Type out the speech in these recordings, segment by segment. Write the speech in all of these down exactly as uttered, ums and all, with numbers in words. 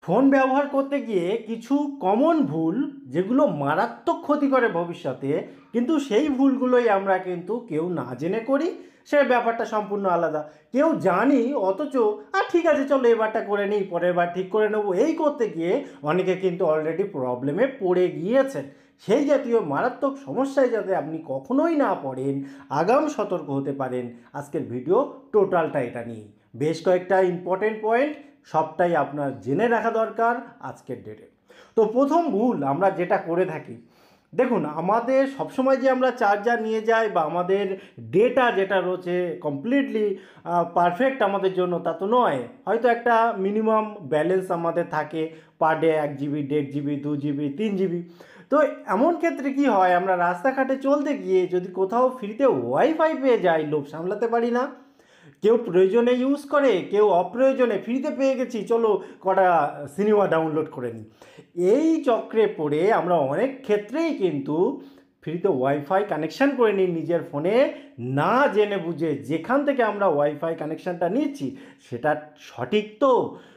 Phone ব্যবহার করতে গিয়ে কিছু কমন ভুল যেগুলো মারাত্মক ক্ষতি করে ভবিষ্যতে, কিন্তু সেই ভুলগুলোই আমরা কিন্তু কেউ না জেনে করি। সে ব্যাপারটা সম্পূর্ণ আলাদা। কেউ জানি অথচ আর ঠিক আছে চলো এবারটা করে নিই, পরের বার ঠিক করে নেবো, এই করতে গিয়ে অনেকে কিন্তু অলরেডি প্রবলেমে পড়ে গিয়েছেন। সেই জাতীয় মারাত্মক সমস্যায় যাতে আপনি কখনোই না পড়েন, আগাম সতর্ক হতে পারেন, আজকের ভিডিও টোটালটা এটা নিয়ে। বেশ কয়েকটা ইম্পর্টেন্ট পয়েন্ট, সবটাই আপনার জেনে রাখা দরকার আজকের ডেটে। তো প্রথম ভুল আমরা যেটা করে থাকি, দেখুন আমাদের সবসময় যে আমরা চার্জার নিয়ে যাই বা আমাদের ডেটা যেটা রয়েছে কমপ্লিটলি পারফেক্ট আমাদের জন্য তা তো নয়। হয়তো একটা মিনিমাম ব্যালেন্স আমাদের থাকে পার ডে, এক জিবি, দেড় জিবি, দু জিবি, তিন জিবি। তো এমন ক্ষেত্রে কি হয়, আমরা রাস্তাঘাটে চলতে গিয়ে যদি কোথাও ফ্রিতে ওয়াইফাই পেয়ে যাই, লোভ সামলাতে পারি না। কেউ প্রয়োজনে ইউজ করে, কেউ অপ্রয়োজনে ফ্রিতে পেয়ে গেছি চলো কটা সিনেমা ডাউনলোড করে নিই। এই চক্রে পড়ে আমরা অনেক ক্ষেত্রেই কিন্তু ফ্রিতে ওয়াইফাই কানেকশান করে নিই নিজের ফোনে, না জেনে বুঝে। যেখান থেকে আমরা ওয়াইফাই কানেকশানটা নিচ্ছি সেটা সঠিক তো?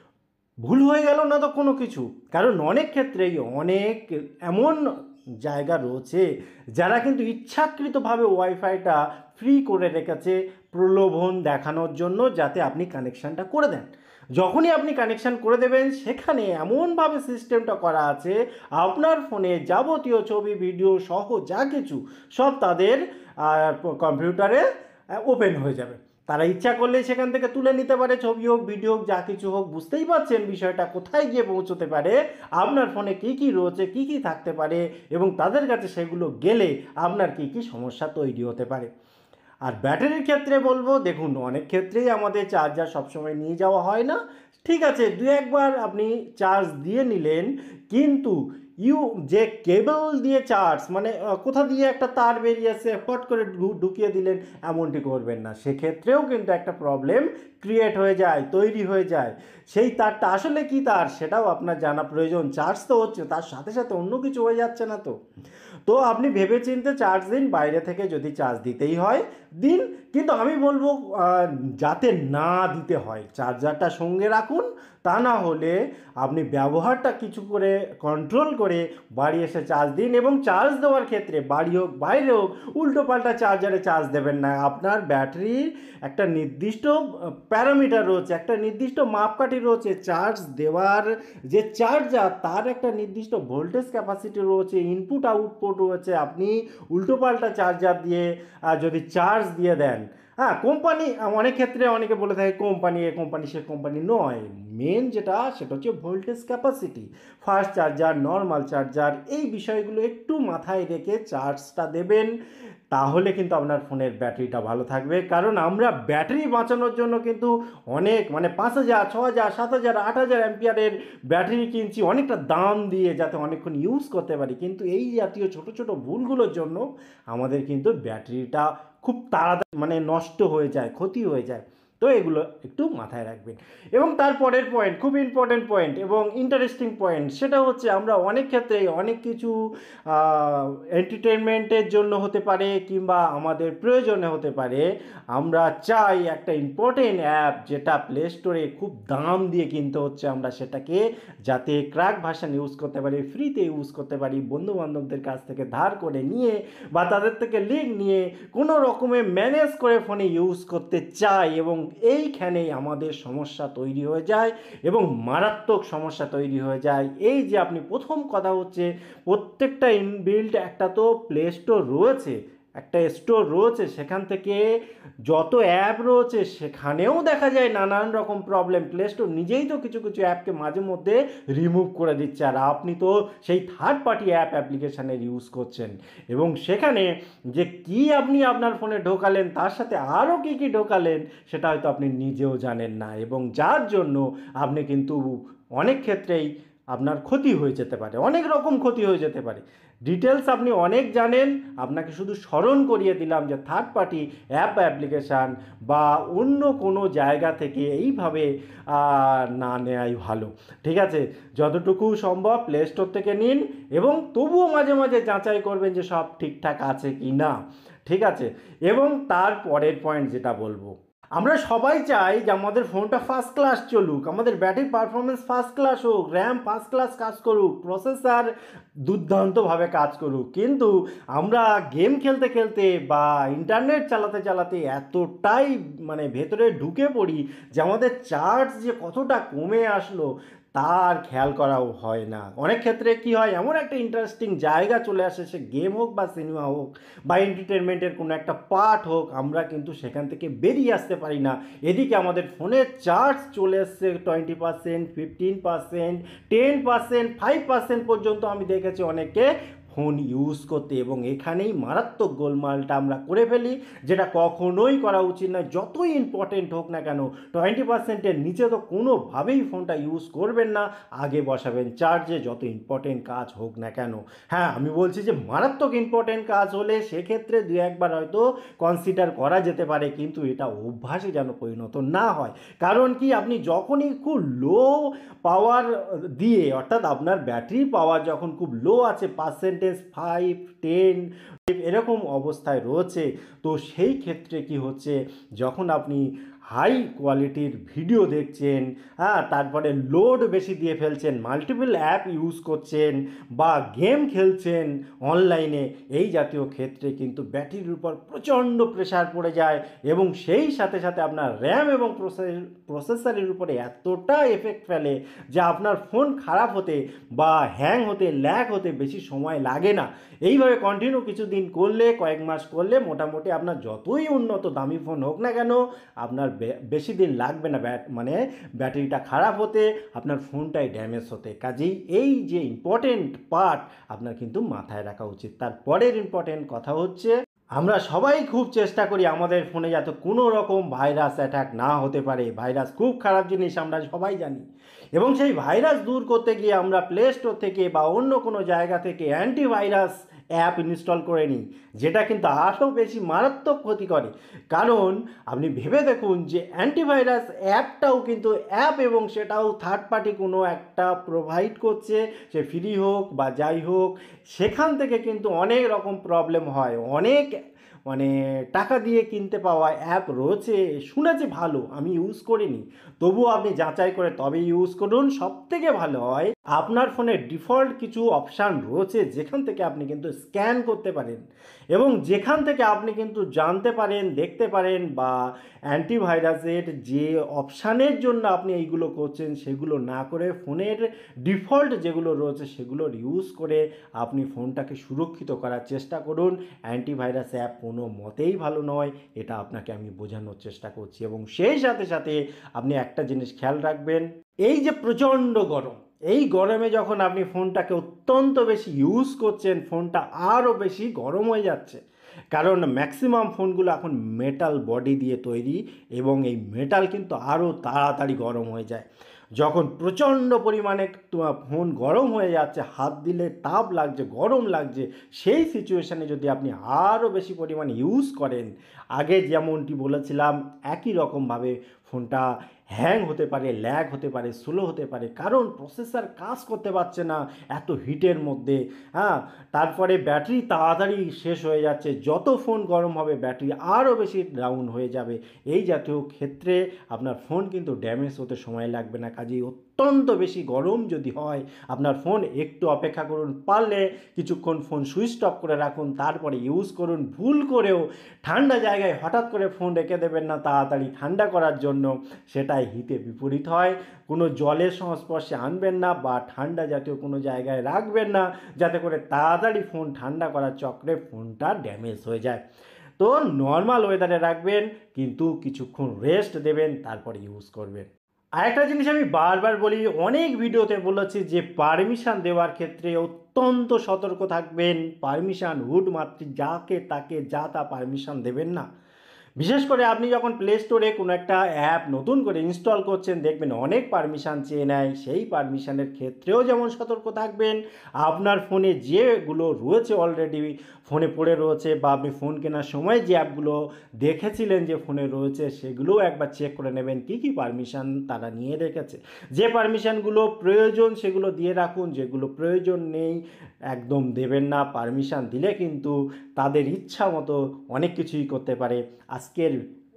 ভুল হয়ে গেল না তো কোনো কিছু? কারণ অনেক ক্ষেত্রেই অনেক এমন জায়গা রয়েছে যারা কিন্তু ইচ্ছাকৃতভাবে ওয়াইফাইটা ফ্রি করে রেখেছে প্রলোভন দেখানোর জন্য, যাতে আপনি কানেকশানটা করে দেন। যখনই আপনি কানেকশান করে দেবেন সেখানে এমনভাবে সিস্টেমটা করা আছে, আপনার ফোনে যাবতীয় ছবি ভিডিও সহ যা কিছু সব তাদের কম্পিউটারে ওপেন হয়ে যাবে। তারা ইচ্ছা করলে সেখান থেকে তুলে নিতে পারে, ছবি হোক ভিডিও হোক যা কিছু হোক। বুঝতেই পারছেন বিষয়টা কোথায় গিয়ে পৌঁছতে পারে, আপনার ফোনে কী কী রয়েছে, কী কী থাকতে পারে, এবং তাদের কাছে সেগুলো গেলে আপনার কী কী সমস্যা তৈরি হতে পারে। আর ব্যাটারির ক্ষেত্রে বলবো, দেখুন অনেক ক্ষেত্রেই আমাদের চার্জার সবসময় নিয়ে যাওয়া হয় না। ঠিক আছে, দু একবার আপনি চার্জ দিয়ে নিলেন, কিন্তু ইউ যে কেবল দিয়ে চার্জ, মানে কোথা দিয়ে একটা তার বেরিয়েছে ফট করে ঢুকিয়ে দিলেন, এমনটি করবেন না। সেক্ষেত্রেও কিন্তু একটা প্রবলেম ক্রিয়েট হয়ে যায়, তৈরি হয়ে যায়। সেই তারটা আসলে কি তার সেটাও আপনার জানা প্রয়োজন। চার্জ তো হচ্ছে, তার সাথে সাথে অন্য কিছু হয়ে যাচ্ছে না তো? তো আপনি ভেবেচিন্তে চার্জ দিন, বাইরে থেকে যদি চার্জ দিতেই হয় দিন, কিন্তু আমি বলবো যাতে না দিতে হয় চার্জারটা সঙ্গে রাখুন। তা না হলে আপনি ব্যবহারটা কিছু করে কন্ট্রোল করে বাড়ি এসে চার্জ দিন, এবং চার্জ দেওয়ার ক্ষেত্রে বাড়ি হোক বাইরে হোক উল্টো পাল্টা চার্জারে চার্জ দেবেন না। আপনার ব্যাটারির একটা নির্দিষ্ট প্যারামিটার রয়েছে, একটা নির্দিষ্ট মাপকাঠি রয়েছে। চার্জ দেওয়ার যে চার্জার তার একটা নির্দিষ্ট ভোল্টেজ ক্যাপাসিটি রয়েছে, ইনপুট আউটপুট রয়েছে। আপনি উল্টো পাল্টা চার্জার দিয়ে যদি চার্জ দিয়ে দেন, হ্যাঁ কোম্পানি, অনেক ক্ষেত্রে অনেকে বলে থাকে কোম্পানি এ কোম্পানি সে কোম্পানি, নয়। মেন যেটা সেটা হচ্ছে voltage capacity. Fast charger, normal charger, এই বিষয়গুলো একটু মাথায় রেখে চার্জটা দেবেন, তাহলে কিন্তু আপনার ফোনের ব্যাটারিটা ভালো থাকবে। কারণ আমরা ব্যাটারি বাঁচানোর জন্য কিন্তু অনেক, মানে পাঁচ হাজার ছ হাজার সাত হাজার আট হাজার অ্যাম্পিয়ারের ব্যাটারি কিনছি অনেকটা দাম দিয়ে, যাতে অনেকক্ষণ ইউজ করতে পারি। কিন্তু এই জাতীয় ছোট ছোট ভুলগুলোর জন্য আমাদের কিন্তু ব্যাটারিটা খুব তাড়াতাড়ি মানে নষ্ট হয়ে যায়, ক্ষতি হয়ে যায়। তো এগুলো একটু মাথায় রাখবেন। এবং তারপরের পয়েন্ট, খুব ইম্পর্টেন্ট পয়েন্ট এবং ইন্টারেস্টিং পয়েন্ট, সেটা হচ্ছে আমরা অনেক ক্ষেত্রেই অনেক কিছু এন্টারটেনমেন্টের জন্য হতে পারে কিংবা আমাদের প্রয়োজনে হতে পারে, আমরা চাই একটা ইম্পর্টেন্ট অ্যাপ যেটা প্লে স্টোরে খুব দাম দিয়ে কিনতে হচ্ছে, আমরা সেটাকে যাতে ক্র্যাক ভার্সন ইউজ করতে পারি, ফ্রিতে ইউজ করতে পারি, বন্ধুবান্ধবদের কাছ থেকে ধার করে নিয়ে বা তাদের থেকে লিঙ্ক নিয়ে কোনো রকমে ম্যানেজ করে ফোনে ইউজ করতে চাই, এবং এইখানেই আমাদের সমস্যা তৈরি হয়ে যায় এবং মারাত্মক সমস্যা তৈরি হয়ে যায়। এই যে আপনি প্রথম কথা হচ্ছে, প্রত্যেকটা ইনবিল্ট একটা তো প্লে স্টোর রয়েছে, একটা স্টোর রয়েছে, সেখান থেকে যত অ্যাপ রয়েছে সেখানেও দেখা যায় নানান রকম প্রবলেম। প্লে স্টোর নিজেই তো কিছু কিছু অ্যাপকে মাঝে মধ্যে রিমুভ করে দিচ্ছে, আর আপনি তো সেই থার্ড পার্টি অ্যাপ অ্যাপ্লিকেশানের ইউজ করছেন, এবং সেখানে যে কি আপনি আপনার ফোনে ঢোকালেন তার সাথে আরও কী কী ঢোকালেন সেটা হয়তো আপনি নিজেও জানেন না, এবং যার জন্য আপনি কিন্তু অনেক ক্ষেত্রেই আপনার ক্ষতি হয়ে যেতে পারে, অনেক রকম ক্ষতি হয়ে যেতে পারে। ডিটেলস আপনি অনেক জানেন, আপনাকে শুধু স্মরণ করিয়ে দিলাম যে থার্ড পার্টি অ্যাপ অ্যাপ্লিকেশান বা অন্য কোনো জায়গা থেকে এইভাবে না নেওয়াই ভালো। ঠিক আছে, যতটুকু সম্ভব প্লে স্টোর থেকে নিন, এবং তবুও মাঝে মাঝে যাচাই করবেন যে সব ঠিকঠাক আছে কি না। ঠিক আছে, এবং তার পরের পয়েন্ট যেটা বলবো, আমরা সবাই চাই যে আমাদের ফোনটা ফার্স্ট ক্লাস চলুক, আমাদের ব্যাটারি পারফরমেন্স ফার্স্ট ক্লাস হোক, র্যাম ফার্স্ট ক্লাস কাজ করুক, প্রসেসর দুর্দান্তভাবে কাজ করুক, কিন্তু আমরা গেম খেলতে খেলতে বা ইন্টারনেট চালাতে চালাতে এতটাই মানে ভেতরে ঢুকে পড়ি যে আমাদের চার্জ যে কতটা কমে আসলো তার খেয়াল করাও হয় না। অনেক ক্ষেত্রে কি হয়, এমন একটা ইন্টারেস্টিং জায়গা চলে আসে, সে গেম হোক বা সিনেমা হোক বা এন্টারটেনমেন্টের কোনো একটা পার্ট হোক, আমরা কিন্তু সেখান থেকে বেরিয়ে আসতে পারি না। এদিকে আমাদের ফোনের চার্জ চলে এসছে twenty percent, fifteen percent, ten percent, five percent পর্যন্ত আমি দেখেছি অনেকে ফোন ইউজ করতে, এবং এখানেই মারাত্মক গোলমালটা আমরা করে ফেলি, যেটা কখনোই করা উচিত নয়। যতই ইম্পর্টেন্ট হোক না কেন, টোয়েন্টি পার্সেন্টের নিচে তো কোনোভাবেই ফোনটা ইউজ করবেন না, আগে বসাবেন চার্জে, যত ইম্পর্টেন্ট কাজ হোক না কেন। হ্যাঁ, আমি বলছি যে মারাত্মক ইম্পর্টেন্ট কাজ হলে সেক্ষেত্রে দু একবার হয়তো কনসিডার করা যেতে পারে, কিন্তু এটা অভ্যাসে যেন পরিণত না হয়। কারণ কি, আপনি যখনই খুব লো পাওয়ার দিয়ে, অর্থাৎ আপনার ব্যাটারি পাওয়ার যখন খুব লো আছে, পার্সেন্টেজ ফাইভ, টেন এরকম অবস্থায় রয়েছে, তো সেই ক্ষেত্রে কি হচ্ছে, যখন আপনি হাই কোয়ালিটির ভিডিও দেখছেন, হ্যাঁ, তারপরে লোড বেশি দিয়ে ফেলছেন, মাল্টিপল অ্যাপ ইউজ করছেন বা গেম খেলছেন অনলাইনে, এই জাতীয় ক্ষেত্রে কিন্তু ব্যাটারির উপর প্রচণ্ড প্রেশার পড়ে যায়, এবং সেই সাথে সাথে আপনার র্যাম এবং প্রসেস প্রসেসরের উপরে এতটা এফেক্ট ফেলে যে আপনার ফোন খারাপ হতে বা হ্যাং হতে, ল্যাগ হতে বেশি সময় লাগে না। এইভাবে কন্টিনিউ কিছুদিন করলে, কয়েক মাস করলে, মোটামুটি আপনার যতই উন্নত দামি ফোন হোক না কেন, আপনার বেশি দিন লাগবে না ব্যাট মানে ব্যাটারিটা খারাপ হতে, আপনার ফোনটাই ড্যামেজ হতে। কাজেই এই যে ইম্পর্টেন্ট পার্ট আপনার কিন্তু মাথায় রাখা উচিত। তারপরের ইম্পর্টেন্ট কথা হচ্ছে, আমরা সবাই খুব চেষ্টা করি আমাদের ফোনে যাতে কোনো রকম ভাইরাস অ্যাটাক না হতে পারে। ভাইরাস খুব খারাপ জিনিস, আমরা সবাই জানি, এবং সেই ভাইরাস দূর করতে গিয়ে আমরা প্লে স্টোর থেকে বা অন্য কোনো জায়গা থেকে অ্যান্টিভাইরাস অ্যাপ ইনস্টল করে নিই, যেটা কিন্তু আরও বেশি মারাত্মক ক্ষতি করে। কারণ আপনি ভেবে দেখুন যে অ্যান্টিভাইরাস অ্যাপটাও কিন্তু অ্যাপ, এবং সেটাও থার্ড পার্টি কোনো একটা প্রোভাইড করছে, সে ফ্রি হোক বা যাই হোক, সেখান থেকে কিন্তু অনেক রকম প্রবলেম হয়। অনেক মানে টাকা দিয়ে কিনতে পাওয়া অ্যাপ রয়েছে, শুনেছি ভালো, আমি ইউজ করিনি, তবুও আপনি যাচাই করে তবে ইউজ করুন। সব থেকে ভালো হয় আপনার ফোনে ডিফল্ট কিছু অপশান রয়েছে, যেখান থেকে আপনি কিন্তু স্ক্যান করতে পারেন, এবং যেখান থেকে আপনি কিন্তু জানতে পারেন, দেখতে পারেন, বা অ্যান্টিভাইরাসের যে অপশানের জন্য আপনি এইগুলো করছেন সেগুলো না করে ফোনের ডিফল্ট যেগুলো রয়েছে সেগুলোর ইউজ করে আপনি ফোনটাকে সুরক্ষিত করার চেষ্টা করুন। অ্যান্টিভাইরাস অ্যাপ কোনো মতেই ভালো নয়, এটা আপনাকে আমি বোঝানোর চেষ্টা করছি। এবং সেই সাথে সাথে আপনি একটা জিনিস খেয়াল রাখবেন, এই যে প্রচণ্ড গরম, এই গরমে যখন আপনি ফোনটাকে অত্যন্ত বেশি ইউজ করছেন, ফোনটা আরও বেশি গরম হয়ে যাচ্ছে, কারণ ম্যাক্সিমাম ফোনগুলো এখন মেটাল বডি দিয়ে তৈরি, এবং এই মেটাল কিন্তু আরও তাড়াতাড়ি গরম হয়ে যায়। যখন প্রচণ্ড পরিমাণে ফোন গরম হয়ে যাচ্ছে, হাত দিলে তাপ লাগছে, গরম লাগছে, সেই সিচুয়েশানে যদি আপনি আরও বেশি পরিমাণে ইউজ করেন, আগে যেমনটি বলেছিলাম একই রকমভাবে ফোনটা হ্যাং হতে পারে, ল্যাগ হতে পারে, স্লো হতে পারে, কারণ প্রসেসর কাজ করতে পারছে না এত হিটের মধ্যে। হ্যাঁ, তারপরে ব্যাটারি তাড়াতাড়ি শেষ হয়ে যাচ্ছে, যত ফোন গরম হবে ব্যাটারি আরও বেশি ডাউন হয়ে যাবে। এই জাতীয় ক্ষেত্রে আপনার ফোন কিন্তু ড্যামেজ হতে সময় লাগবে না। কাজেই অত্যন্ত বেশি গরম যদি হয় আপনার ফোন, একটু অপেক্ষা করুন, পারলে কিছুক্ষণ ফোন সুইচ অফ করে রাখুন, তারপরে ইউজ করুন। ভুল করেও ঠান্ডা জায়গায় হঠাৎ করে ফোন রেখে দেবেন না তাড়াতাড়ি ঠান্ডা করার জন্য, সেটাই হিতে বিপরীত হয়। কোনো জলের সংস্পর্শে আনবেন না বা ঠান্ডা জাতীয় কোনো জায়গায় রাখবেন না, যাতে করে তাড়াতাড়ি ফোন ঠান্ডা করার চক্রে ফোনটা ড্যামেজ হয়ে যায়। তো নর্মাল ওয়েদারে রাখবেন, কিন্তু কিছুক্ষণ রেস্ট দেবেন, তারপরে ইউজ করবেন। আরেকটা জিনিস আমি বারবার বলি, অনেক ভিডিওতে বলেছি যে পারমিশন দেওয়ার ক্ষেত্রে অত্যন্ত সতর্ক থাকবেন। পারমিশন হুট মাত্র যাকে তাকে যা তা পারমিশন দেবেন না। বিশেষ করে আপনি যখন প্লে স্টোরে কোনো একটা অ্যাপ নতুন করে ইনস্টল করছেন, দেখবেন অনেক পারমিশন চেয়ে নেয়। সেই পারমিশনের ক্ষেত্রেও যেমন সতর্ক থাকবেন, আপনার ফোনে যেগুলো রয়েছে অলরেডি ফোনে পড়ে রয়েছে, বা আপনি ফোন কেনার সময় যে অ্যাপগুলো দেখেছিলেন যে ফোনে রয়েছে, সেগুলোও একবার চেক করে নেবেন কী কী পারমিশন তারা নিয়ে রেখেছে। যে পারমিশনগুলো প্রয়োজন সেগুলো দিয়ে রাখুন, যেগুলো প্রয়োজন নেই একদম দেবেন না। পারমিশন দিলে কিন্তু তাদের ইচ্ছা মতো অনেক কিছুই করতে পারে। আজকের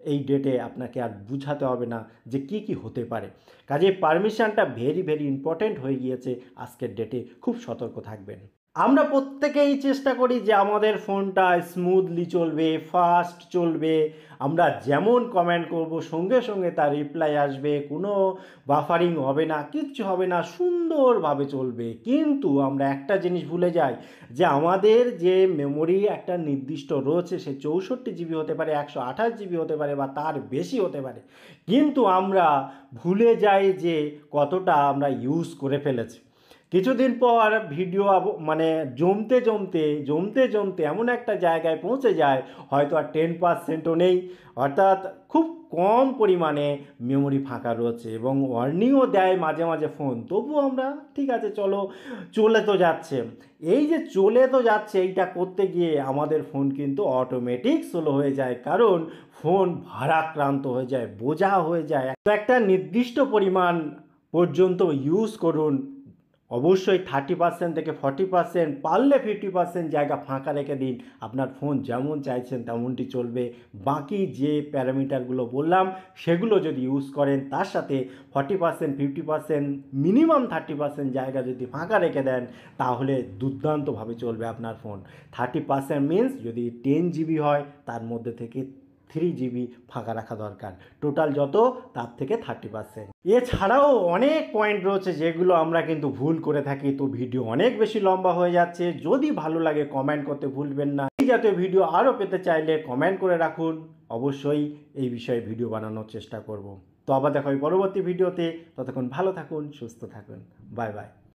এই ডেটে আপনাকে আর বুঝাতে হবে না যে কি কি হতে পারে। কাজে পারমিশনটা ভেরি ভেরি ইম্পর্ট্যান্ট হয়ে গিয়েছে আজকের ডেটে, খুব সতর্ক থাকবেন। আমরা প্রত্যেকেই চেষ্টা করি যে আমাদের ফোনটা স্মুথলি চলবে, ফাস্ট চলবে, আমরা যেমন কমেন্ট করব সঙ্গে সঙ্গে তার রিপ্লাই আসবে, কোনো বাফারিং হবে না, কিচ্ছু হবে না, সুন্দরভাবে চলবে। কিন্তু আমরা একটা জিনিস ভুলে যাই যে আমাদের যে মেমোরি একটা নির্দিষ্ট রয়েছে, সে চৌষট্টি জিবি হতে পারে, একশো আঠাশ জিবি হতে পারে বা তার বেশি হতে পারে, কিন্তু আমরা ভুলে যাই যে কতটা আমরা ইউজ করে ফেলেছি। কিছুদিন পর ভিডিও মানে জমতে জমতে জমতে জমতে এমন একটা জায়গায় পৌঁছে যায় হয়তো আর টেন পার্সেন্টও নেই, অর্থাৎ খুব কম পরিমাণে মেমোরি ফাঁকা রয়েছে এবং ওয়ার্নিংও দেয় মাঝে মাঝে ফোন, তবুও আমরা ঠিক আছে চলো চলে তো যাচ্ছে। এই যে চলে তো যাচ্ছে এইটা করতে গিয়ে আমাদের ফোন কিন্তু অটোমেটিক স্লো হয়ে যায়, কারণ ফোন ভারাক্রান্ত হয়ে যায়, বোঝা হয়ে যায়। তো একটা নির্দিষ্ট পরিমাণ পর্যন্ত ইউজ করুন, অবশ্যই থার্টি পার্সেন্ট থেকে ফর্টি পার্সেন্ট, পারলে ফিফটি পার্সেন্ট জায়গা ফাঁকা রেখে দিন, আপনার ফোন যেমন চাইছেন তেমনটি চলবে। বাকি যে প্যারামিটারগুলো বললাম সেগুলো যদি ইউজ করেন, তার সাথে forty percent fifty percent minimum thirty percent জায়গা যদি ফাঁকা রেখে দেন, তাহলে দুর্দান্তভাবে চলবে আপনার ফোন। থার্টি পার্সেন্ট মিনস যদি টেন জিবি হয় তার মধ্যে থেকে থ্রি জিবি ফাঁকা রাখা দরকার, টোটাল যত তার থেকে থার্টি পার্সেন্ট। এছাড়াও অনেক পয়েন্ট রয়েছে যেগুলো আমরা কিন্তু ভুল করে থাকি, তো ভিডিও অনেক বেশি লম্বা হয়ে যাচ্ছে। যদি ভালো লাগে কমেন্ট করতে ভুলবেন না। এই জাতীয় ভিডিও আরও পেতে চাইলে কমেন্ট করে রাখুন, অবশ্যই এই বিষয়ে ভিডিও বানানোর চেষ্টা করব। তো আবার দেখা হয় পরবর্তী ভিডিওতে, ততক্ষণ ভালো থাকুন, সুস্থ থাকুন, বাই বাই।